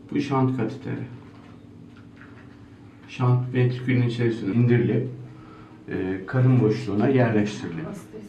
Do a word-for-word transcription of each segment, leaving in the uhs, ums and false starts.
Bu şant kateteri. Şant ventrikülün içerisine indirilip e, karın boşluğuna yerleştirilir.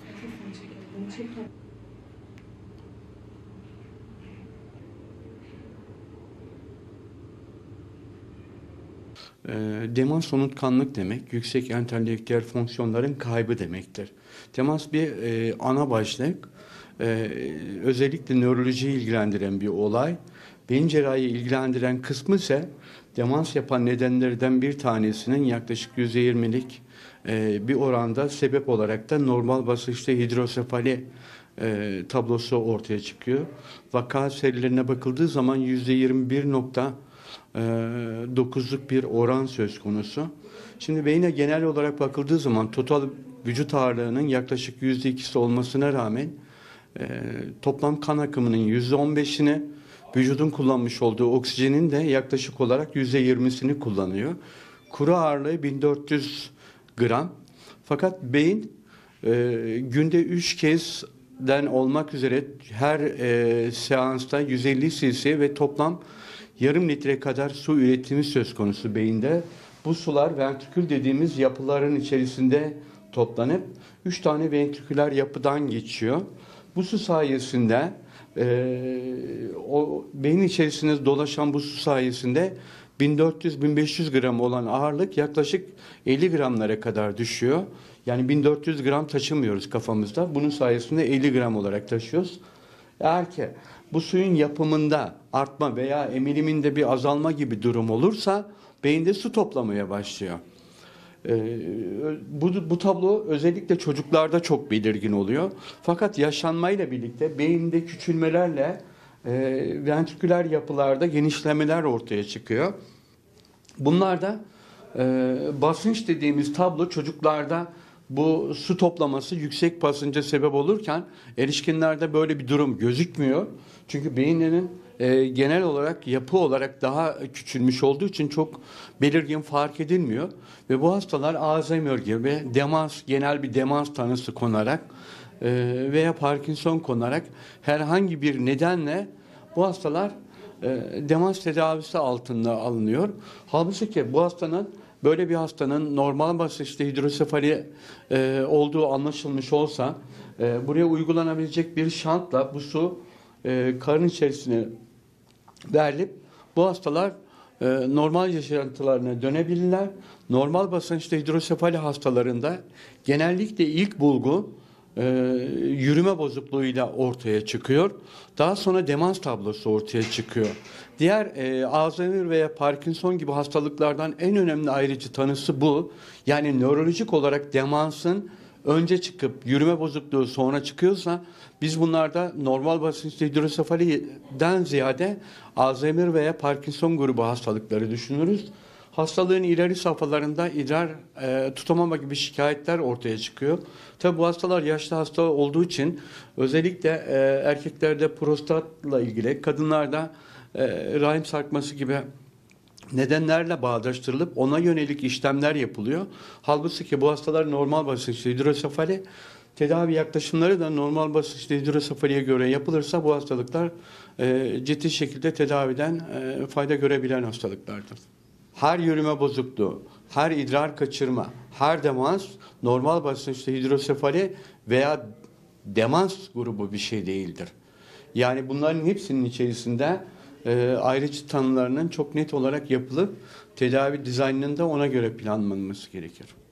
E, demans unutkanlık demek, yüksek entelektüel fonksiyonların kaybı demektir. Demans bir e, ana başlık, e, özellikle nörolojiyi ilgilendiren bir olay. Beyin cerrahiyi ilgilendiren kısmı ise demans yapan nedenlerden bir tanesinin yaklaşık yüzde yirmilik e, bir oranda sebep olarak da normal basınçta hidrosefali e, tablosu ortaya çıkıyor. Vaka serilerine bakıldığı zaman yüzde yirmi bir nokta dokuzluk bir oran söz konusu. Şimdi beyine genel olarak bakıldığı zaman total vücut ağırlığının yaklaşık yüzde ikisi olmasına rağmen e, toplam kan akımının yüzde on beşini, vücudun kullanmış olduğu oksijenin de yaklaşık olarak yüzde yirmisini kullanıyor. Kuru ağırlığı bin dört yüz gram. Fakat beyin e, günde üç kezden olmak üzere her e, seansta yüz elli cc ve toplam yarım litre kadar su üretimi söz konusu beyinde. Bu sular ventrikül dediğimiz yapıların içerisinde toplanıp üç tane ventriküler yapıdan geçiyor. Bu su sayesinde e, o beyin içerisinde dolaşan bu su sayesinde bin dört yüz bin beş yüz gram olan ağırlık yaklaşık elli gramlara kadar düşüyor. Yani bin dört yüz gram taşımıyoruz kafamızda. Bunun sayesinde elli gram olarak taşıyoruz. Eğer ki bu suyun yapımında artma veya emiliminde bir azalma gibi durum olursa beyinde su toplamaya başlıyor. Ee, bu, bu tablo özellikle çocuklarda çok belirgin oluyor. Fakat yaşlanmayla birlikte beyinde küçülmelerle e, ventriküler yapılarda genişlemeler ortaya çıkıyor. Bunlar da e, basınç dediğimiz tablo çocuklarda bu su toplaması yüksek basınca sebep olurken erişkinlerde böyle bir durum gözükmüyor. Çünkü beyinlerin e, genel olarak yapı olarak daha küçülmüş olduğu için çok belirgin fark edilmiyor. Ve bu hastalar Alzheimer gibi demans, genel bir demans tanısı konarak e, veya Parkinson konarak herhangi bir nedenle bu hastalar e, demans tedavisi altında alınıyor. Halbuki bu hastanın Böyle bir hastanın normal basınçta hidrosefali e, olduğu anlaşılmış olsa e, buraya uygulanabilecek bir şantla bu su e, karın içerisine verilip bu hastalar e, normal yaşantılarına dönebilirler. Normal basınçta hidrosefali hastalarında genellikle ilk bulgu e, yürüme bozukluğuyla ortaya çıkıyor. Daha sonra demans tablosu ortaya çıkıyor. Diğer e, Alzheimer veya Parkinson gibi hastalıklardan en önemli ayrıcı tanısı bu. Yani nörolojik olarak demansın önce çıkıp yürüme bozukluğu sonra çıkıyorsa biz bunlarda normal basınçta hidrosefaliden ziyade Alzheimer veya Parkinson grubu hastalıkları düşünürüz. Hastalığın ileri safhalarında idrar e, tutamama gibi şikayetler ortaya çıkıyor. Tabi bu hastalar yaşlı hasta olduğu için özellikle e, erkeklerde prostatla ilgili, kadınlarda e, rahim sarkması gibi nedenlerle bağdaştırılıp ona yönelik işlemler yapılıyor. Halbuki bu hastalar normal basınçlı hidrosefali, tedavi yaklaşımları da normal basınçlı hidrosefaliye göre yapılırsa bu hastalıklar e, ciddi şekilde tedaviden e, fayda görebilen hastalıklardır. Her yürüme bozukluğu, her idrar kaçırma, her demans normal basınçlı hidrosefali veya demans grubu bir şey değildir. Yani bunların hepsinin içerisinde e, ayrıcı tanılarının çok net olarak yapılıp tedavi dizaynında ona göre planlanması gerekir.